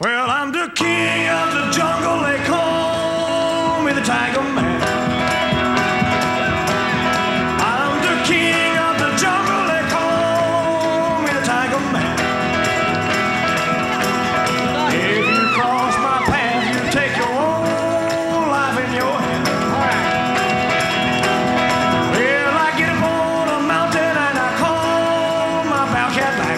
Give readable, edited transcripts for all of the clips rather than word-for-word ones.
Well, I'm the king of the jungle, they call me the Tiger Man. I'm the king of the jungle, they call me the Tiger Man. If you cross my path, you take your own life in your hand. Well, I get up on a mountain and I call my bobcat back.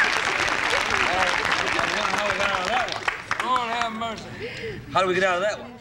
How do we get out of that one?